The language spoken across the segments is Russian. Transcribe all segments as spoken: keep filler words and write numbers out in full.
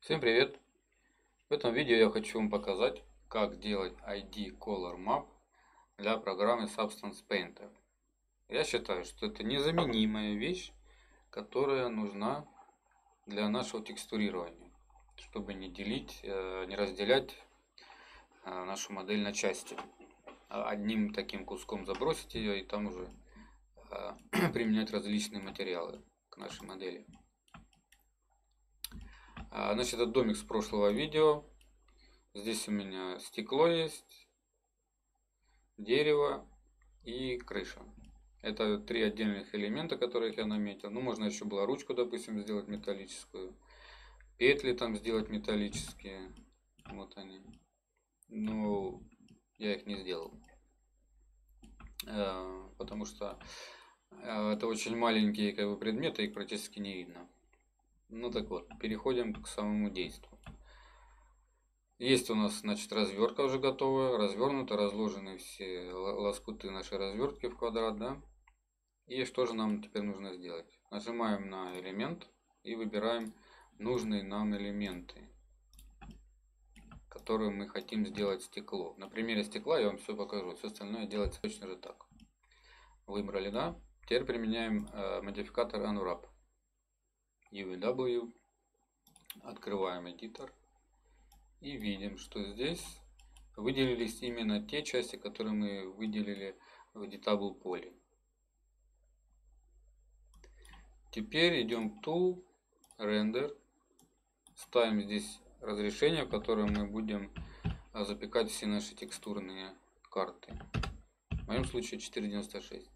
Всем привет! В этом видео я хочу вам показать, как делать ай ди Color Map для программы Substance Painter. Я считаю, что это незаменимая вещь, которая нужна для нашего текстурирования, чтобы не делить, не разделять нашу модель на части. Одним таким куском забросить ее и там уже применять различные материалы к нашей модели. Значит, это домик с прошлого видео. Здесь у меня стекло есть, дерево и крыша. Это три отдельных элемента, которых я наметил. Ну, можно еще было ручку, допустим, сделать металлическую. Петли там сделать металлические. Вот они. Но я их не сделал. Потому что это очень маленькие как бы, предметы, их практически не видно. Ну так вот, переходим к самому действию. Есть у нас, значит, развертка уже готовая, развернута, разложены все лоскуты нашей развертки в квадрат, да. И что же нам теперь нужно сделать? Нажимаем на элемент и выбираем нужные нам элементы, которые мы хотим сделать стекло. На примере стекла я вам все покажу, все остальное делается точно же так. Выбрали, да? Теперь применяем э, модификатор Unwrap. ю ви дабл ю. Открываем эдитор. И видим, что здесь выделились именно те части, которые мы выделили в Editable поле. Теперь идем в Tool, Render. Ставим здесь разрешение, в котором мы будем запекать все наши текстурные карты. В моем случае четыре девяносто шесть.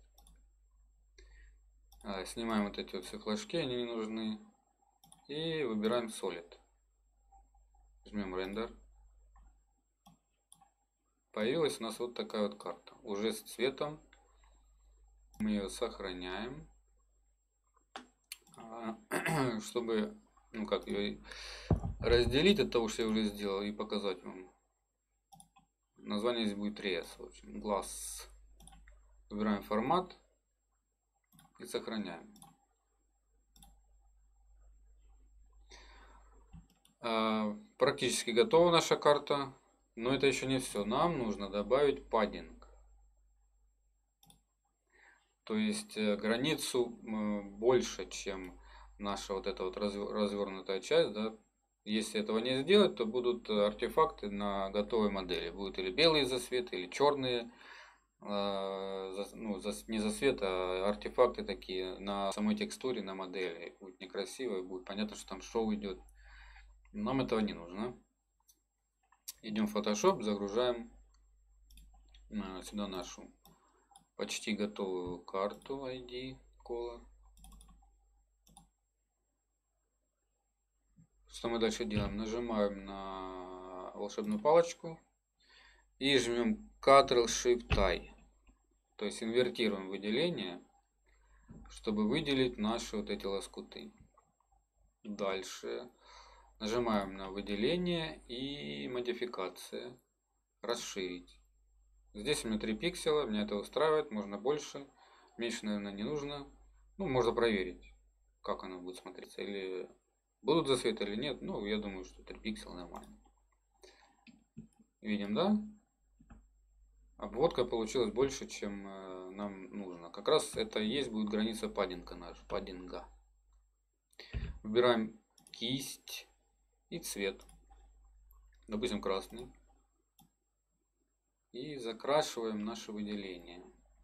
Снимаем вот эти вот все флажки, они не нужны. И выбираем Solid. Жмем Render. Появилась у нас вот такая вот карта. Уже с цветом. Мы ее сохраняем. Чтобы, ну как, ее разделить от того, что я уже сделал, и показать вам. Название здесь будет Res. В общем, Glass. Выбираем формат. И сохраняем. Практически готова наша карта. Но это еще не все. Нам нужно добавить паддинг. То есть границу больше, чем наша вот эта вот развернутая часть. Да? Если этого не сделать, то будут артефакты на готовой модели. Будут или белые засветы, или черные. Ну, не засвет, а артефакты такие на самой текстуре, на модели. Будет некрасиво, и будет понятно, что там шоу идет. Нам этого не нужно. Идем в Photoshop, загружаем сюда нашу почти готовую карту ай ди Color. Что мы дальше делаем? Нажимаем на волшебную палочку и жмем Ctrl-Shift-I. То есть инвертируем выделение, чтобы выделить наши вот эти лоскуты. Дальше нажимаем на выделение и модификация. Расширить. Здесь у меня три пикселя, меня это устраивает, можно больше. Меньше, наверное, не нужно. Ну, можно проверить, как оно будет смотреться. Или будут засветы или нет. Ну, я думаю, что три пикселя нормально. Видим, да? Обводка получилась больше, чем э, нам нужно. Как раз это и есть будет граница паддинга наш, паддинга. Выбираем кисть и цвет. Допустим, красный. И закрашиваем наше выделение.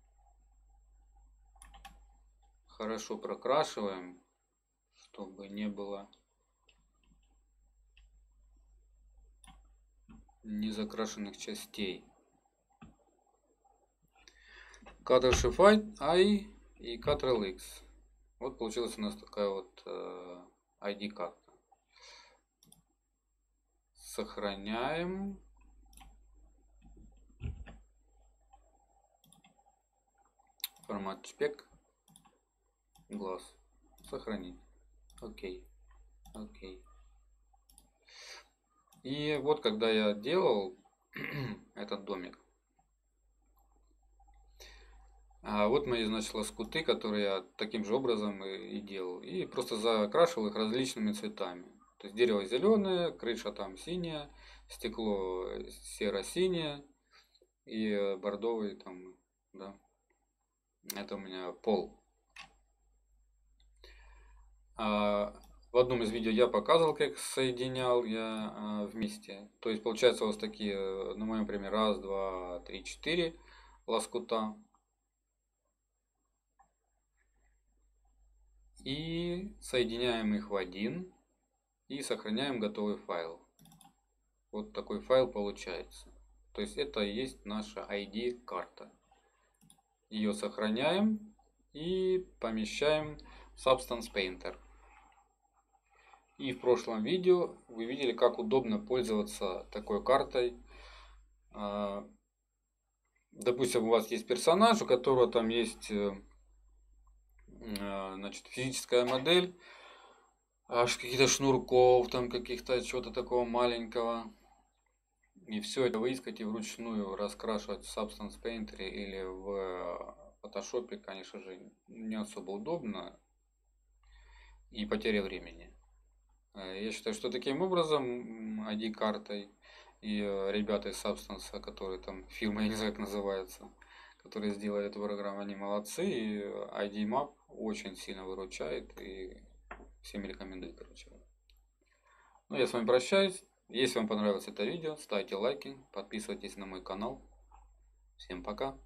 Хорошо прокрашиваем, чтобы не было незакрашенных частей. Ctrl-Shift-I и Ctrl-X. Вот получилась у нас такая вот э, ай ди карта. Сохраняем. Формат чпек. Глаз. Сохранить. Окей. Окей. И вот когда я делал этот домик. А вот мои, значит, лоскуты, которые я таким же образом и делал. И просто закрашивал их различными цветами. То есть дерево зеленое, крыша там синяя, стекло серо-синее и бордовый там, да. Это у меня пол. А в одном из видео я показывал, как соединял я а, вместе. То есть получается у вас такие, на моем примере, раз, два, три, четыре лоскута. И соединяем их в один и сохраняем готовый файл. Вот такой файл получается. То есть это и есть наша ай ди-карта. Ее сохраняем и помещаем в Substance Painter. И в прошлом видео вы видели, как удобно пользоваться такой картой. Допустим, у вас есть персонаж, у которого там есть, значит, физическая модель, аж каких-то шнурков, там каких-то чего-то такого маленького. И все это выискать и вручную раскрашивать в Substance Painter или в Photoshop, конечно же, не особо удобно и потеря времени. Я считаю, что таким образом ай ди-картой и ребята из Substance, которые там, фирма, я не знаю, как называется, которые сделали эту программу, они молодцы. И ай ди-Map очень сильно выручает. И всем рекомендую, короче. Ну, я с вами прощаюсь. Если вам понравилось это видео, ставьте лайки, подписывайтесь на мой канал. Всем пока.